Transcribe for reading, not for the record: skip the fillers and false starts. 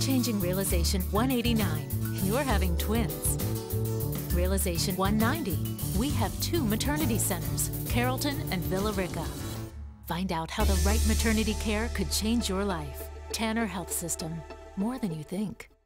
Life-changing realization 189. You're having twins. Realization 190. We have 2 maternity centers, Carrollton and Villa Rica. Find out how the right maternity care could change your life. Tanner Health System. More than you think.